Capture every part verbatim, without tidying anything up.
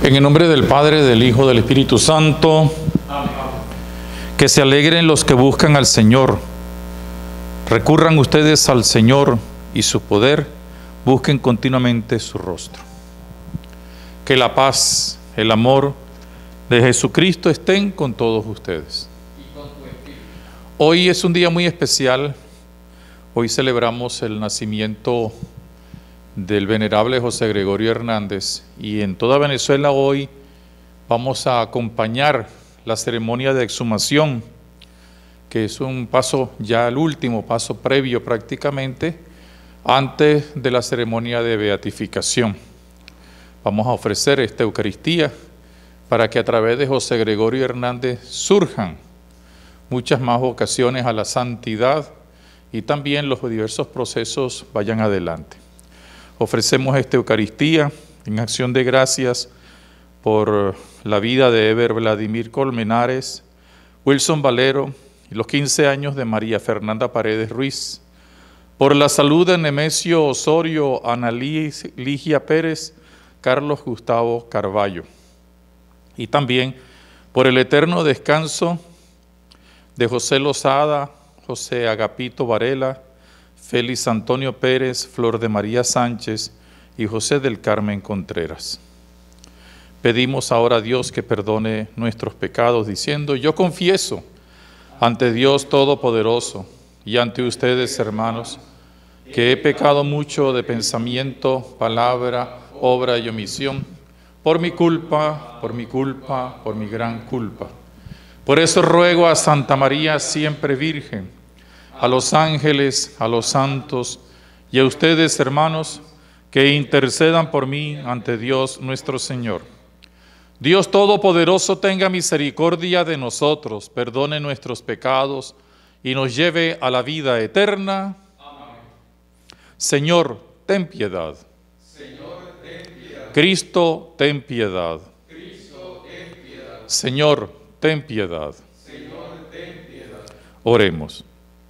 En el nombre del Padre, del Hijo, del Espíritu Santo. Amén. Que se alegren los que buscan al Señor. Recurran ustedes al Señor y su poder. Busquen continuamente su rostro. Que la paz, el amor de Jesucristo estén con todos ustedes. Hoy es un día muy especial. Hoy celebramos el nacimiento del venerable José Gregorio Hernández, y en toda Venezuela hoy vamos a acompañar la ceremonia de exhumación, que es un paso, ya el último paso previo prácticamente, antes de la ceremonia de beatificación. Vamos a ofrecer esta Eucaristía para que a través de José Gregorio Hernández surjan muchas más vocaciones a la santidad y también los diversos procesos vayan adelante. Ofrecemos esta Eucaristía en acción de gracias por la vida de Eber Vladimir Colmenares, Wilson Valero y los quince años de María Fernanda Paredes Ruiz, por la salud de Nemesio Osorio, Ana Ligia Pérez, Carlos Gustavo Carballo, y también por el eterno descanso de José Lozada, José Agapito Varela, Félix Antonio Pérez, Flor de María Sánchez y José del Carmen Contreras. Pedimos ahora a Dios que perdone nuestros pecados, diciendo: yo confieso ante Dios Todopoderoso y ante ustedes, hermanos, que he pecado mucho de pensamiento, palabra, obra y omisión, por mi culpa, por mi culpa, por mi gran culpa. Por eso ruego a Santa María siempre Virgen, a los ángeles, a los santos y a ustedes, hermanos, que intercedan por mí ante Dios nuestro Señor. Dios Todopoderoso tenga misericordia de nosotros, perdone nuestros pecados y nos lleve a la vida eterna. Amén. Señor, ten piedad. Señor, ten piedad. Cristo, ten piedad. Cristo, ten piedad. Señor, ten piedad. Señor, ten piedad. Oremos.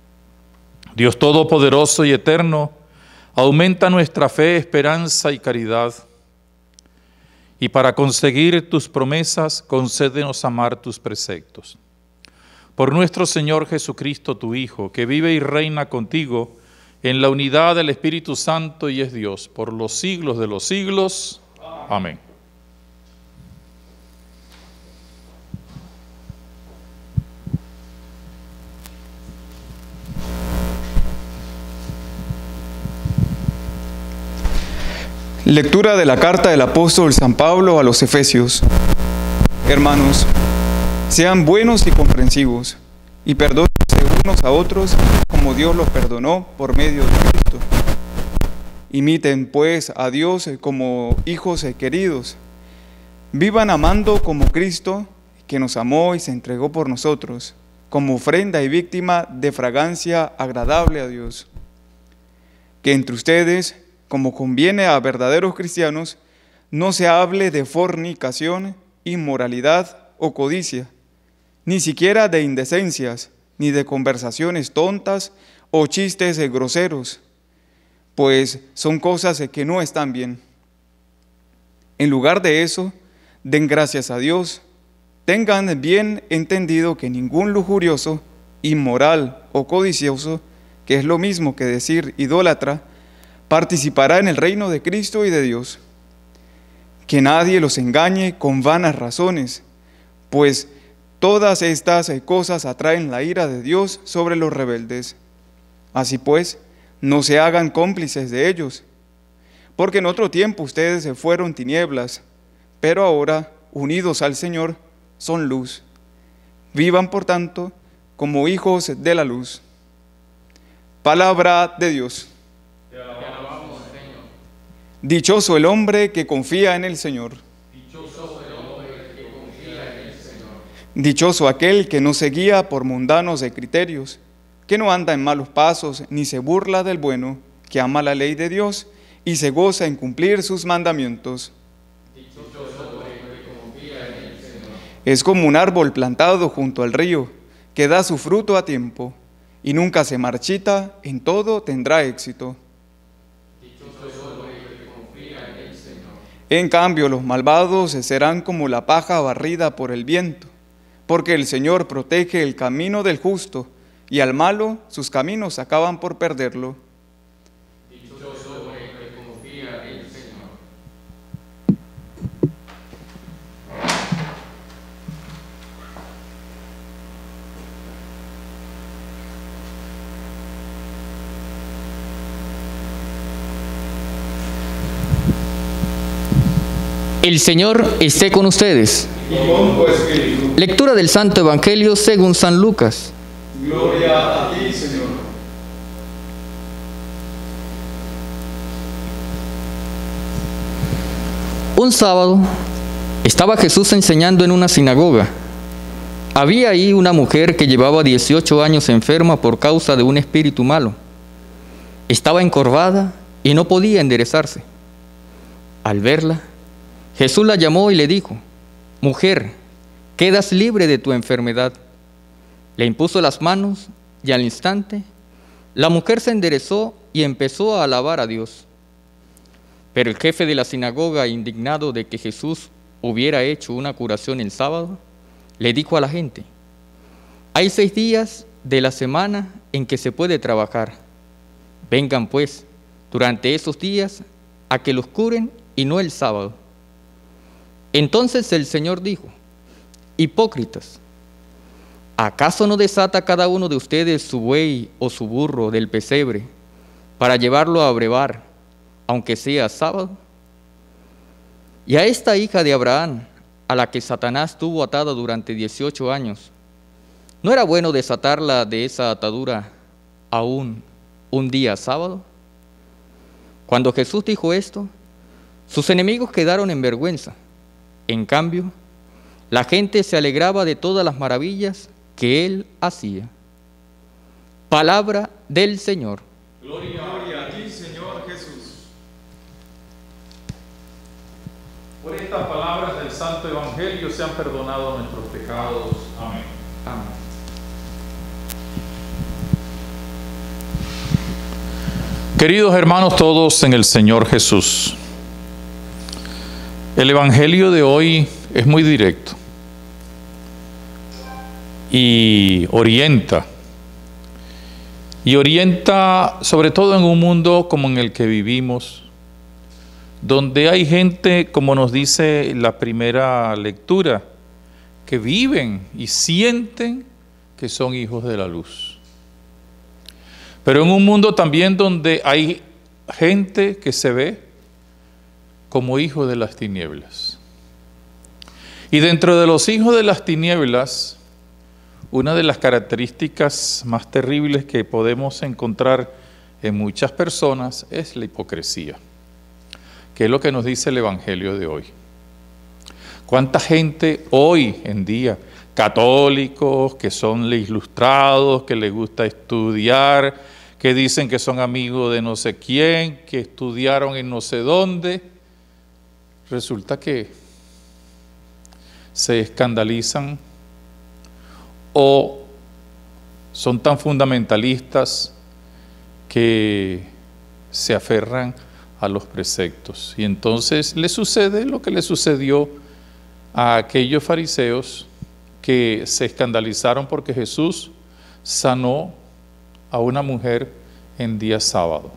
Dios Todopoderoso y Eterno, aumenta nuestra fe, esperanza y caridad, y para conseguir tus promesas, concédenos amar tus preceptos. Por nuestro Señor Jesucristo, tu Hijo, que vive y reina contigo en la unidad del Espíritu Santo y es Dios, por los siglos de los siglos. Amén. Lectura de la carta del apóstol San Pablo a los Efesios. Hermanos, sean buenos y comprensivos, y perdónense unos a otros como Dios los perdonó por medio de Cristo. Imiten pues a Dios como hijos queridos. Vivan amando como Cristo, que nos amó y se entregó por nosotros, como ofrenda y víctima de fragancia agradable a Dios. Que entre ustedes, como conviene a verdaderos cristianos, no se hable de fornicación, inmoralidad o codicia, ni siquiera de indecencias, ni de conversaciones tontas o chistes groseros, pues son cosas que no están bien. En lugar de eso, den gracias a Dios. Tengan bien entendido que ningún lujurioso, inmoral o codicioso, que es lo mismo que decir idólatra, participará en el reino de Cristo y de Dios. Que nadie los engañe con vanas razones, pues todas estas cosas atraen la ira de Dios sobre los rebeldes. Así pues, no se hagan cómplices de ellos, porque en otro tiempo ustedes se fueron tinieblas, pero ahora, unidos al Señor, son luz. Vivan, por tanto, como hijos de la luz. Palabra de Dios. Dichoso el hombre que confía en el Señor. Dichoso el hombre que confía en el Señor. Dichoso aquel que no se guía por mundanos de criterios, que no anda en malos pasos, ni se burla del bueno, que ama la ley de Dios y se goza en cumplir sus mandamientos. Dichoso el hombre que confía en el Señor. Es como un árbol plantado junto al río, que da su fruto a tiempo, y nunca se marchita, en todo tendrá éxito. En cambio, los malvados serán como la paja barrida por el viento, porque el Señor protege el camino del justo, y al malo sus caminos acaban por perderlo. Dichoso el que confía en el Señor. El Señor esté con ustedes. Y con tu espíritu. Lectura del Santo Evangelio según San Lucas. Gloria a ti, Señor. Un sábado estaba Jesús enseñando en una sinagoga. Había ahí una mujer que llevaba dieciocho años enferma por causa de un espíritu malo. Estaba encorvada y no podía enderezarse. Al verla, Jesús la llamó y le dijo: «Mujer, quedas libre de tu enfermedad». Le impuso las manos y al instante la mujer se enderezó y empezó a alabar a Dios. Pero el jefe de la sinagoga, indignado de que Jesús hubiera hecho una curación el sábado, le dijo a la gente: «Hay seis días de la semana en que se puede trabajar. Vengan pues durante esos días a que los curen y no el sábado». Entonces el Señor dijo: «Hipócritas, ¿acaso no desata cada uno de ustedes su buey o su burro del pesebre para llevarlo a brevar, aunque sea sábado? Y a esta hija de Abraham, a la que Satanás tuvo atada durante dieciocho años, ¿no era bueno desatarla de esa atadura aún un día sábado?». Cuando Jesús dijo esto, sus enemigos quedaron en vergüenza. En cambio, la gente se alegraba de todas las maravillas que él hacía. Palabra del Señor. Gloria, Gloria a ti, Señor Jesús. Por estas palabras del Santo Evangelio sean perdonados nuestros pecados. Amén. Amén. Queridos hermanos todos en el Señor Jesús, el Evangelio de hoy es muy directo y orienta, y orienta sobre todo en un mundo como en el que vivimos, donde hay gente, como nos dice la primera lectura, que viven y sienten que son hijos de la luz. Pero en un mundo también donde hay gente que se ve como hijos de las tinieblas. Y dentro de los hijos de las tinieblas, una de las características más terribles que podemos encontrar en muchas personas es la hipocresía, que es lo que nos dice el Evangelio de hoy. ¿Cuánta gente hoy en día, católicos, que son ilustrados, que les gusta estudiar, que dicen que son amigos de no sé quién, que estudiaron en no sé dónde, resulta que se escandalizan o son tan fundamentalistas que se aferran a los preceptos? Y entonces le sucede lo que le sucedió a aquellos fariseos que se escandalizaron porque Jesús sanó a una mujer en día sábado.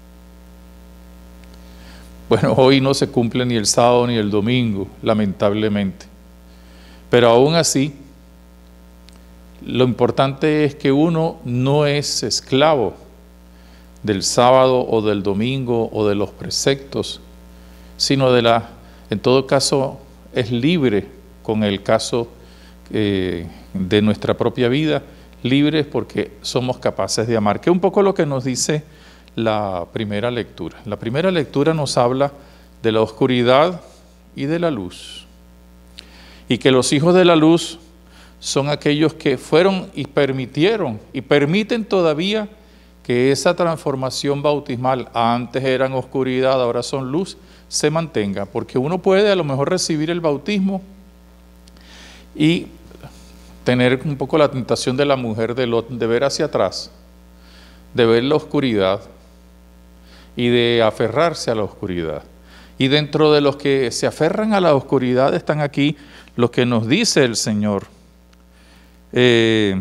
Bueno, hoy no se cumple ni el sábado ni el domingo, lamentablemente. Pero aún así, lo importante es que uno no es esclavo del sábado o del domingo o de los preceptos, sino de la, en todo caso, es libre con el caso eh, de nuestra propia vida, libres porque somos capaces de amar, que es un poco lo que nos dice la primera lectura. La primera lectura nos habla de la oscuridad y de la luz, y que los hijos de la luz son aquellos que fueron y permitieron y permiten todavía que esa transformación bautismal, antes eran oscuridad, ahora son luz, se mantenga, porque uno puede a lo mejor recibir el bautismo y tener un poco la tentación de la mujer de Lot, de ver hacia atrás, de ver la oscuridad y de aferrarse a la oscuridad. Y dentro de los que se aferran a la oscuridad están aquí los que nos dice el Señor. Eh,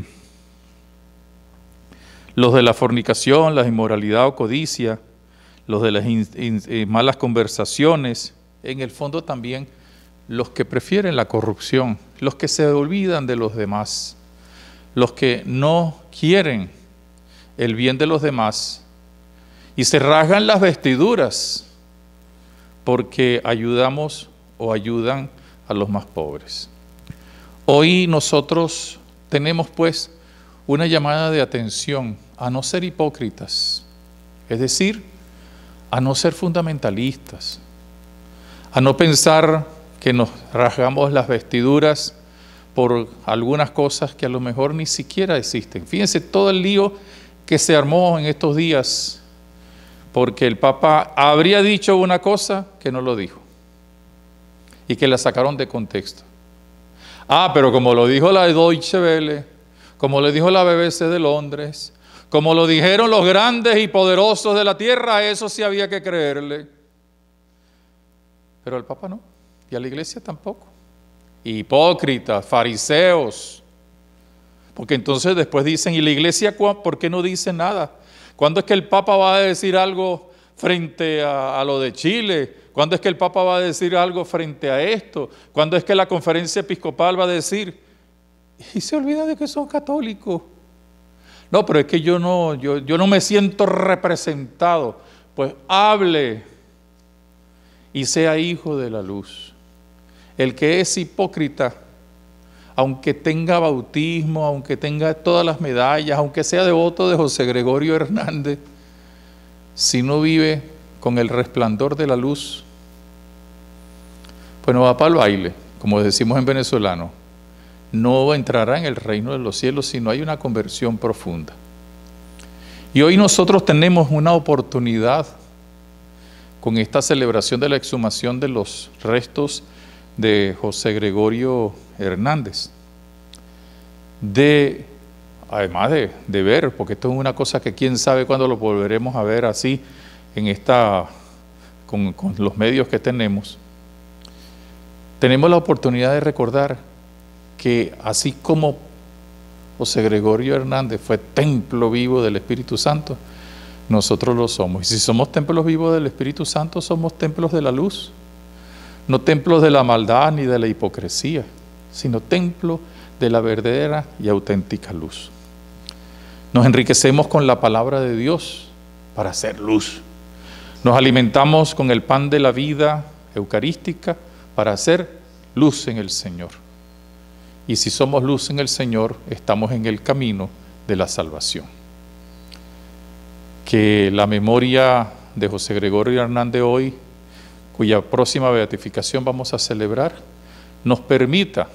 los de la fornicación, la inmoralidad o codicia, los de las in, in, eh, malas conversaciones, en el fondo también los que prefieren la corrupción, los que se olvidan de los demás, los que no quieren el bien de los demás y se rasgan las vestiduras porque ayudamos o ayudan a los más pobres. Hoy nosotros tenemos pues una llamada de atención a no ser hipócritas, es decir, a no ser fundamentalistas, a no pensar que nos rasgamos las vestiduras por algunas cosas que a lo mejor ni siquiera existen. Fíjense todo el lío que se armó en estos días, porque el Papa habría dicho una cosa que no lo dijo y que la sacaron de contexto. Ah, pero como lo dijo la Deutsche Welle, como lo dijo la B B C de Londres, como lo dijeron los grandes y poderosos de la tierra, eso sí había que creerle. Pero al Papa no, y a la Iglesia tampoco. Hipócritas, fariseos, porque entonces después dicen, ¿y la Iglesia por qué no dice nada? ¿Cuándo es que el Papa va a decir algo frente a, a lo de Chile? ¿Cuándo es que el Papa va a decir algo frente a esto? ¿Cuándo es que la conferencia episcopal va a decir? Y se olvida de que son católicos. No, pero es que yo no, yo, yo no me siento representado. Pues hable y sea hijo de la luz. El que es hipócrita, aunque tenga bautismo, aunque tenga todas las medallas, aunque sea devoto de José Gregorio Hernández, si no vive con el resplandor de la luz, pues no va para el baile, como decimos en venezolano. No entrará en el reino de los cielos si no hay una conversión profunda. Y hoy nosotros tenemos una oportunidad con esta celebración de la exhumación de los restos de José Gregorio Hernández, de, además de, de ver, porque esto es una cosa que quién sabe cuándo lo volveremos a ver así, en esta, con, con los medios que tenemos, tenemos la oportunidad de recordar que así como José Gregorio Hernández fue templo vivo del Espíritu Santo, nosotros lo somos. Y si somos templos vivos del Espíritu Santo, somos templos de la luz. No templos de la maldad ni de la hipocresía, sino templos de la verdadera y auténtica luz. Nos enriquecemos con la palabra de Dios para hacer luz. Nos alimentamos con el pan de la vida eucarística para hacer luz en el Señor. Y si somos luz en el Señor, estamos en el camino de la salvación. Que la memoria de José Gregorio Hernández hoy, cuya próxima beatificación vamos a celebrar, nos permita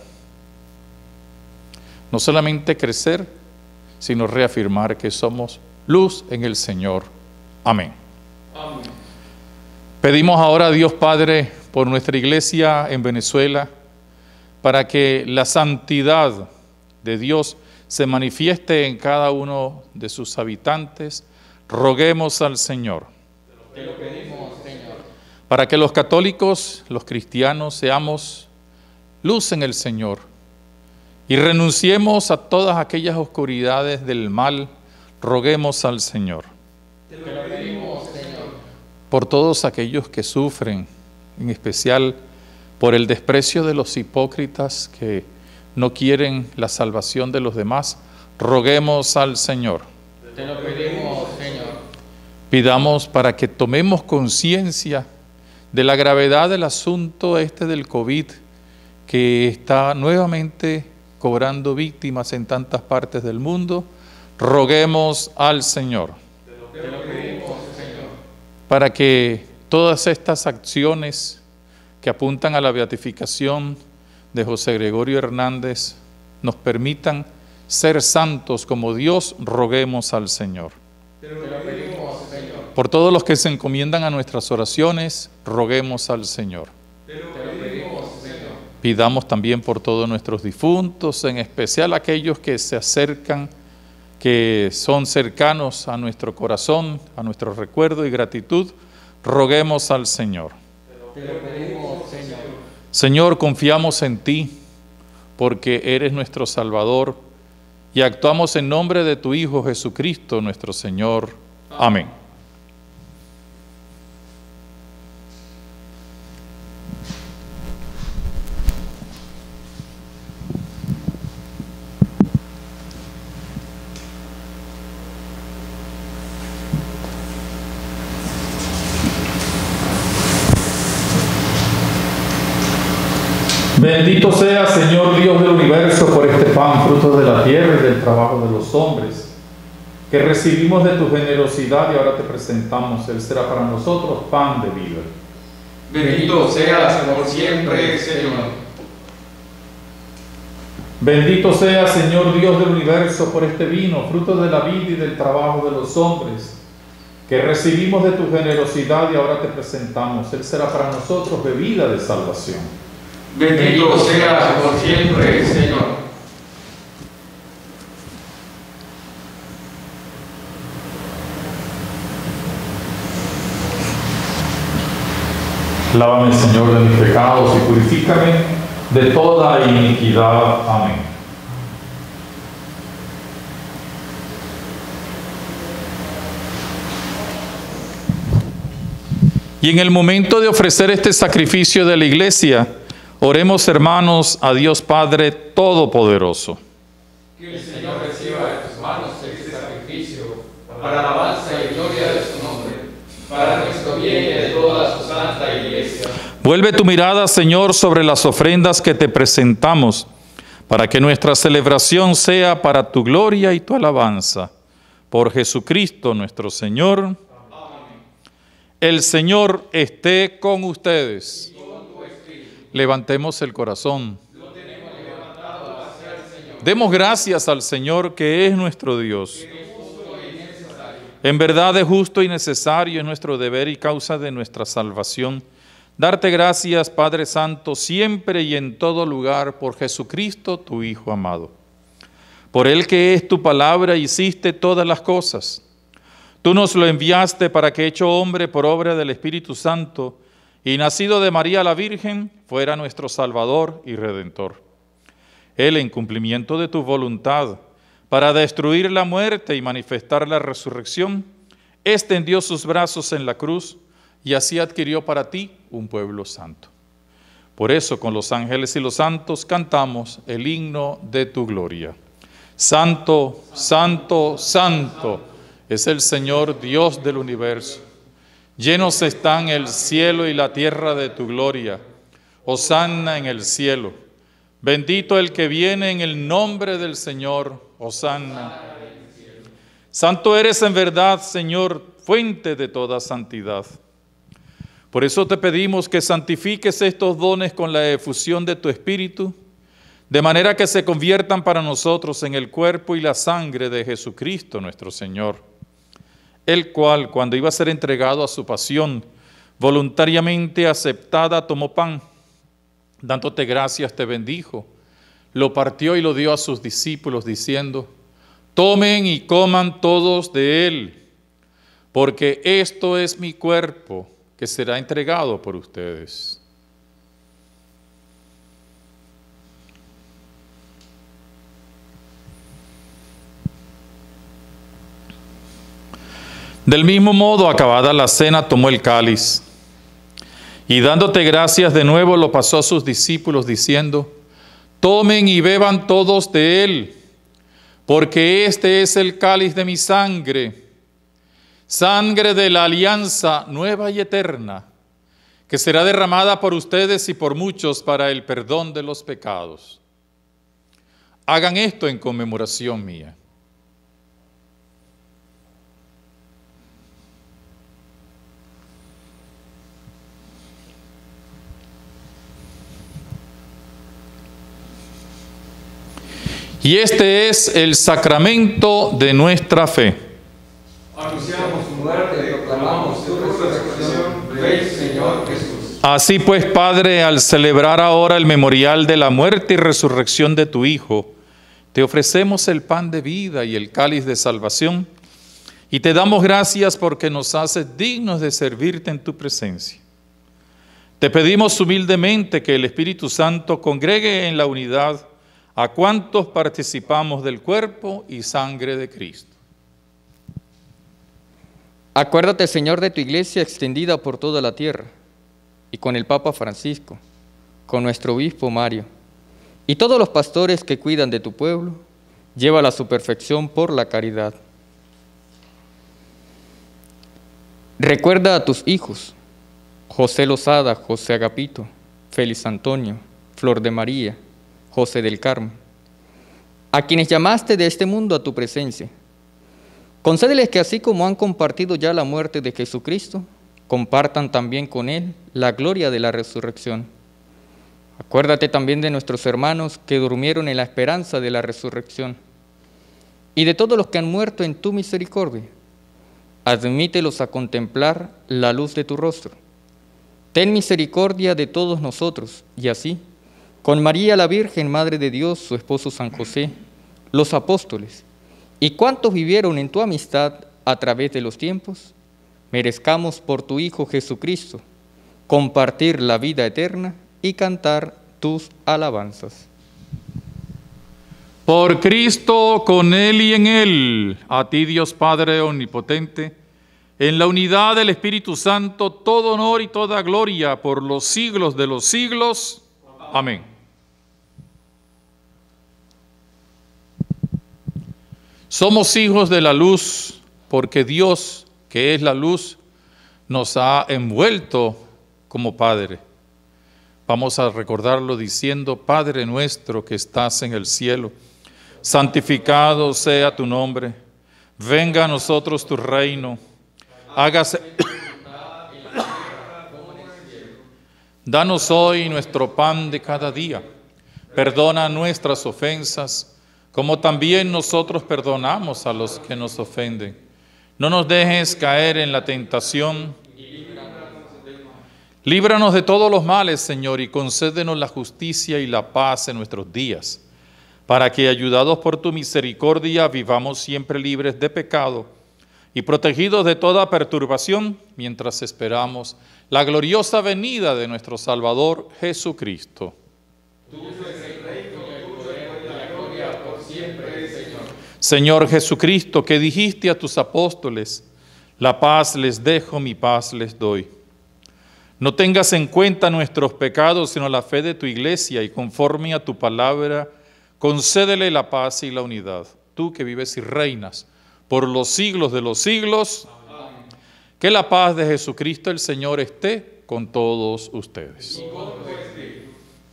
no solamente crecer, sino reafirmar que somos luz en el Señor. Amén. Amén. Pedimos ahora a Dios Padre por nuestra iglesia en Venezuela, para que la santidad de Dios se manifieste en cada uno de sus habitantes. Roguemos al Señor. Te lo pedimos, Señor. Para que los católicos, los cristianos, seamos luz en el Señor y renunciemos a todas aquellas oscuridades del mal, roguemos al Señor. Te lo pedimos, Señor. Por todos aquellos que sufren, en especial por el desprecio de los hipócritas que no quieren la salvación de los demás, roguemos al Señor. Te lo pedimos, Señor. Pidamos para que tomemos conciencia de la gravedad del asunto este del COVID, que está nuevamente cobrando víctimas en tantas partes del mundo. Roguemos al Señor. Te lo pedimos, Señor. Para que todas estas acciones que apuntan a la beatificación de José Gregorio Hernández nos permitan ser santos como Dios, roguemos al Señor. Te lo pedimos, Señor. Por todos los que se encomiendan a nuestras oraciones, roguemos al Señor. Te lo pedimos, Señor. Pidamos también por todos nuestros difuntos, en especial aquellos que se acercan, que son cercanos a nuestro corazón, a nuestro recuerdo y gratitud, roguemos al Señor. Te lo pedimos, Señor. Señor, confiamos en ti, porque eres nuestro Salvador, y actuamos en nombre de tu Hijo Jesucristo, nuestro Señor. Amén. Bendito sea, Señor Dios del universo, por este pan, fruto de la tierra y del trabajo de los hombres, que recibimos de tu generosidad y ahora te presentamos. Él será para nosotros pan de vida. Bendito seas por siempre, Señor. Bendito sea, Señor Dios del universo, por este vino, fruto de la vida y del trabajo de los hombres, que recibimos de tu generosidad y ahora te presentamos. Él será para nosotros bebida de salvación. Bendito seas por siempre, Señor. Lávame, Señor, de mis pecados y purifícame de toda iniquidad. Amén. Y en el momento de ofrecer este sacrificio de la iglesia, oremos, hermanos, a Dios Padre Todopoderoso. Que el Señor reciba de tus manos este sacrificio para alabanza y gloria de su nombre, para nuestro bien y de toda su santa iglesia. Vuelve tu mirada, Señor, sobre las ofrendas que te presentamos, para que nuestra celebración sea para tu gloria y tu alabanza. Por Jesucristo nuestro Señor. Amén. El Señor esté con ustedes. Levantemos el corazón. Lo tenemos levantado hacia el Señor. Demos gracias al Señor, que es nuestro Dios. Que es justo y necesario. En verdad es justo y necesario, es nuestro deber y causa de nuestra salvación. Darte gracias, Padre Santo, siempre y en todo lugar, por Jesucristo, tu Hijo amado. Por Él, que es tu palabra, hiciste todas las cosas. Tú nos lo enviaste para que, hecho hombre por obra del Espíritu Santo, y nacido de María la Virgen, fuera nuestro Salvador y Redentor. Él, en cumplimiento de tu voluntad, para destruir la muerte y manifestar la resurrección, extendió sus brazos en la cruz y así adquirió para ti un pueblo santo. Por eso, con los ángeles y los santos, cantamos el himno de tu gloria. Santo, santo, santo, es el Señor Dios del universo. Llenos están el cielo y la tierra de tu gloria. Hosanna en el cielo. Bendito el que viene en el nombre del Señor. Hosanna. Santo eres en verdad, Señor, fuente de toda santidad. Por eso te pedimos que santifiques estos dones con la efusión de tu Espíritu, de manera que se conviertan para nosotros en el cuerpo y la sangre de Jesucristo nuestro Señor, el cual, cuando iba a ser entregado a su pasión, voluntariamente aceptada, tomó pan, dándote gracias, te bendijo, lo partió y lo dio a sus discípulos, diciendo: tomen y coman todos de él, porque esto es mi cuerpo, que será entregado por ustedes. Del mismo modo, acabada la cena, tomó el cáliz y dándote gracias de nuevo lo pasó a sus discípulos diciendo: tomen y beban todos de él, porque este es el cáliz de mi sangre, sangre de la alianza nueva y eterna, que será derramada por ustedes y por muchos para el perdón de los pecados. Hagan esto en conmemoración mía. Y este es el sacramento de nuestra fe. Anunciamos tu muerte, proclamamos tu resurrección. Ven, Señor Jesús. Así pues, Padre, al celebrar ahora el memorial de la muerte y resurrección de tu Hijo, te ofrecemos el pan de vida y el cáliz de salvación, y te damos gracias porque nos haces dignos de servirte en tu presencia. Te pedimos humildemente que el Espíritu Santo congregue en la unidad a cuantos participamos del cuerpo y sangre de Cristo. Acuérdate, Señor, de tu iglesia extendida por toda la tierra, y con el Papa Francisco, con nuestro obispo Mario, y todos los pastores que cuidan de tu pueblo, llévala a su perfección por la caridad. Recuerda a tus hijos, José Lozada, José Agapito, Félix Antonio, Flor de María, José del Carmen, a quienes llamaste de este mundo a tu presencia. Concédeles que así como han compartido ya la muerte de Jesucristo, compartan también con Él la gloria de la resurrección. Acuérdate también de nuestros hermanos que durmieron en la esperanza de la resurrección y de todos los que han muerto en tu misericordia. Admítelos a contemplar la luz de tu rostro. Ten misericordia de todos nosotros, y así, con María la Virgen, Madre de Dios, su esposo San José, los apóstoles, y cuantos vivieron en tu amistad a través de los tiempos, merezcamos por tu Hijo Jesucristo compartir la vida eterna y cantar tus alabanzas. Por Cristo, con Él y en Él, a ti Dios Padre omnipotente, en la unidad del Espíritu Santo, todo honor y toda gloria por los siglos de los siglos. Amén. Somos hijos de la luz porque Dios, que es la luz, nos ha envuelto como Padre. Vamos a recordarlo diciendo: Padre nuestro que estás en el cielo, santificado sea tu nombre, venga a nosotros tu reino, hágase. Danos hoy nuestro pan de cada día, perdona nuestras ofensas, como también nosotros perdonamos a los que nos ofenden. No nos dejes caer en la tentación. Líbranos de todos los males, Señor, y concédenos la justicia y la paz en nuestros días, para que, ayudados por tu misericordia, vivamos siempre libres de pecado y protegidos de toda perturbación, mientras esperamos la gloriosa venida de nuestro Salvador Jesucristo. Señor Jesucristo, que dijiste a tus apóstoles: la paz les dejo, mi paz les doy. No tengas en cuenta nuestros pecados, sino la fe de tu iglesia, y conforme a tu palabra, concédele la paz y la unidad. Tú que vives y reinas por los siglos de los siglos, amén. Que la paz de Jesucristo el Señor esté con todos ustedes. Y con tu espíritu.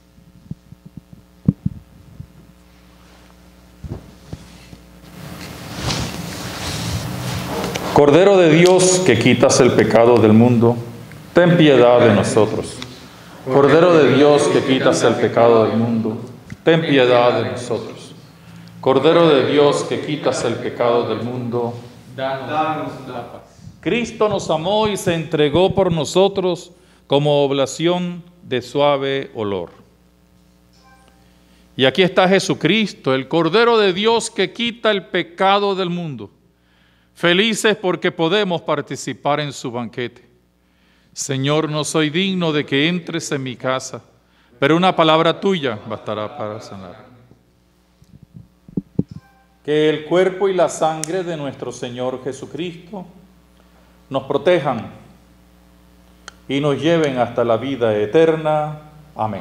Cordero de Dios, que quitas el pecado del mundo, ten piedad de nosotros. Cordero de Dios, que quitas el pecado del mundo, ten piedad de nosotros. Cordero de Dios, que quitas el pecado del mundo, danos la paz. Cristo nos amó y se entregó por nosotros como oblación de suave olor. Y aquí está Jesucristo, el Cordero de Dios que quita el pecado del mundo. Felices porque podemos participar en su banquete. Señor, no soy digno de que entres en mi casa, pero una palabra tuya bastará para sanar. Que el cuerpo y la sangre de nuestro Señor Jesucristo nos protejan y nos lleven hasta la vida eterna. Amén.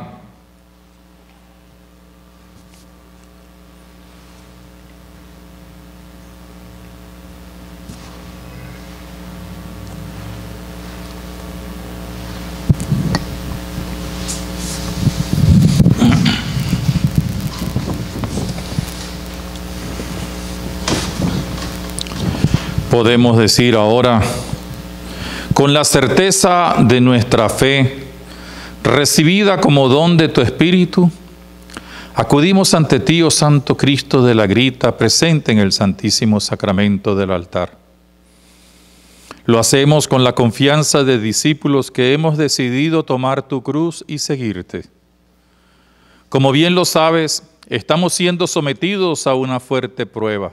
Podemos decir ahora, con la certeza de nuestra fe, recibida como don de tu Espíritu, acudimos ante ti, oh Santo Cristo de la Grita, presente en el Santísimo Sacramento del altar. Lo hacemos con la confianza de discípulos que hemos decidido tomar tu cruz y seguirte. Como bien lo sabes, estamos siendo sometidos a una fuerte prueba.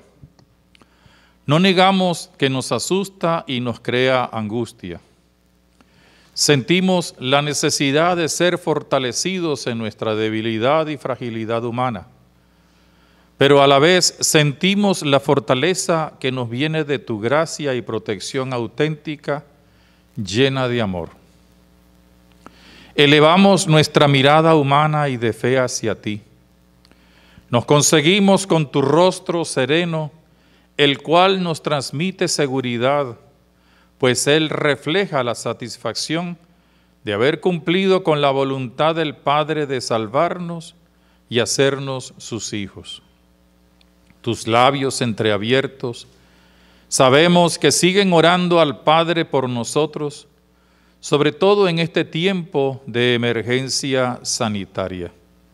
No negamos que nos asusta y nos crea angustia. sentimos la necesidad de ser fortalecidos en nuestra debilidad y fragilidad humana, pero a la vez sentimos la fortaleza que nos viene de tu gracia y protección auténtica, llena de amor. Elevamos nuestra mirada humana y de fe hacia ti. Nos conseguimos con tu rostro sereno, el cual nos transmite seguridad, pues Él refleja la satisfacción de haber cumplido con la voluntad del Padre de salvarnos y hacernos sus hijos. Tus labios entreabiertos, sabemos que siguen orando al Padre por nosotros, sobre todo en este tiempo de emergencia sanitaria.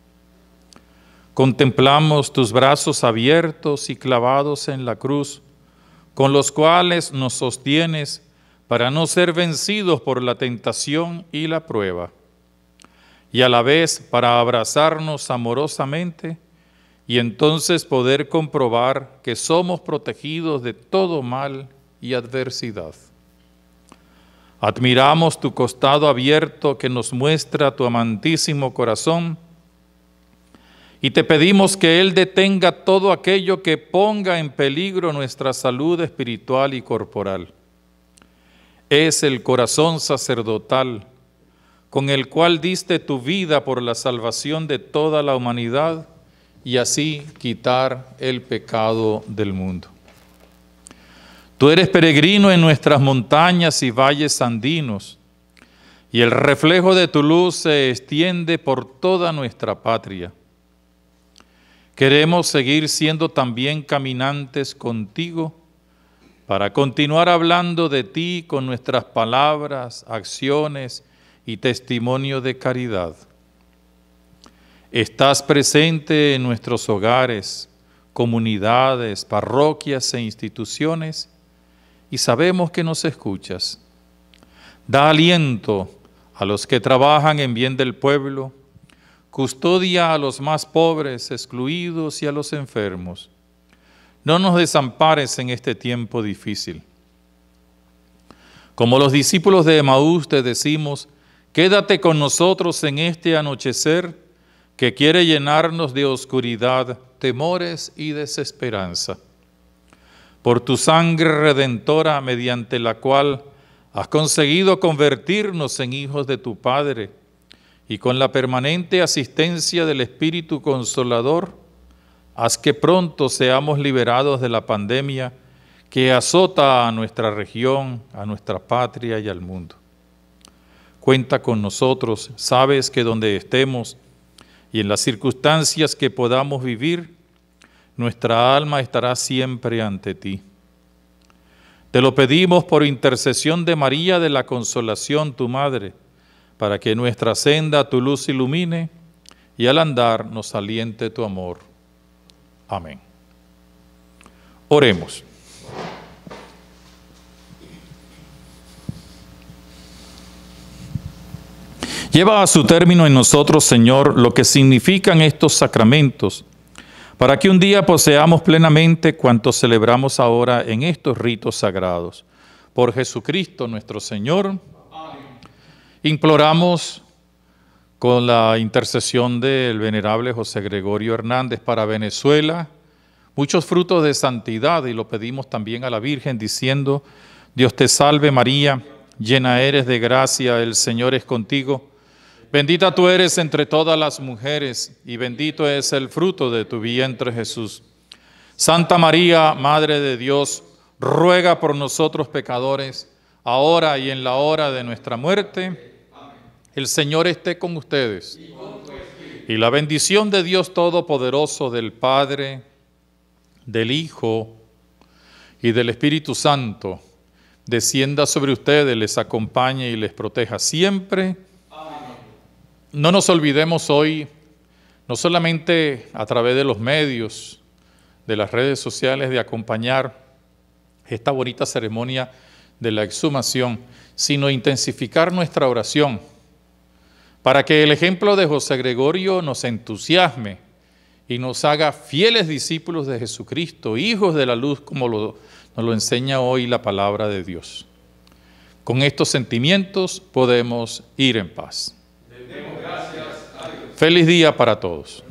Contemplamos tus brazos abiertos y clavados en la cruz, con los cuales nos sostienes para no ser vencidos por la tentación y la prueba, y a la vez para abrazarnos amorosamente y entonces poder comprobar que somos protegidos de todo mal y adversidad. Admiramos tu costado abierto que nos muestra tu amantísimo corazón y te pedimos que Él detenga todo aquello que ponga en peligro nuestra salud espiritual y corporal. Es el corazón sacerdotal con el cual diste tu vida por la salvación de toda la humanidad y así quitar el pecado del mundo. Tú eres peregrino en nuestras montañas y valles andinos, y el reflejo de tu luz se extiende por toda nuestra patria. Queremos seguir siendo también caminantes contigo para continuar hablando de ti con nuestras palabras, acciones y testimonio de caridad. Estás presente en nuestros hogares, comunidades, parroquias e instituciones y sabemos que nos escuchas. Da aliento a los que trabajan en bien del pueblo, custodia a los más pobres, excluidos y a los enfermos. No nos desampares en este tiempo difícil. Como los discípulos de Emaús te decimos, quédate con nosotros en este anochecer que quiere llenarnos de oscuridad, temores y desesperanza. Por tu sangre redentora, mediante la cual has conseguido convertirnos en hijos de tu Padre, y con la permanente asistencia del Espíritu Consolador, haz que pronto seamos liberados de la pandemia que azota a nuestra región, a nuestra patria y al mundo. Cuenta con nosotros, sabes que donde estemos y en las circunstancias que podamos vivir, nuestra alma estará siempre ante ti. Te lo pedimos por intercesión de María de la Consolación, tu Madre, para que nuestra senda tu luz ilumine y al andar nos aliente tu amor. Amén. Oremos. Lleva a su término en nosotros, Señor, lo que significan estos sacramentos, para que un día poseamos plenamente cuanto celebramos ahora en estos ritos sagrados. Por Jesucristo nuestro Señor. Amén. Imploramos con la intercesión del venerable José Gregorio Hernández para Venezuela, muchos frutos de santidad, y lo pedimos también a la Virgen diciendo: Dios te salve María, llena eres de gracia, el Señor es contigo. Bendita tú eres entre todas las mujeres, y bendito es el fruto de tu vientre, Jesús. Santa María, Madre de Dios, ruega por nosotros pecadores, ahora y en la hora de nuestra muerte. Amén. El Señor esté con ustedes. Y, con tu espíritu. Y la bendición de Dios Todopoderoso, del Padre, del Hijo y del Espíritu Santo, descienda sobre ustedes, les acompañe y les proteja siempre. No nos olvidemos hoy, no solamente a través de los medios, de las redes sociales, de acompañar esta bonita ceremonia de la exhumación, sino intensificar nuestra oración para que el ejemplo de José Gregorio nos entusiasme y nos haga fieles discípulos de Jesucristo, hijos de la luz, como lo, nos lo enseña hoy la palabra de Dios. Con estos sentimientos podemos ir en paz. Demos gracias a Dios. Feliz día para todos.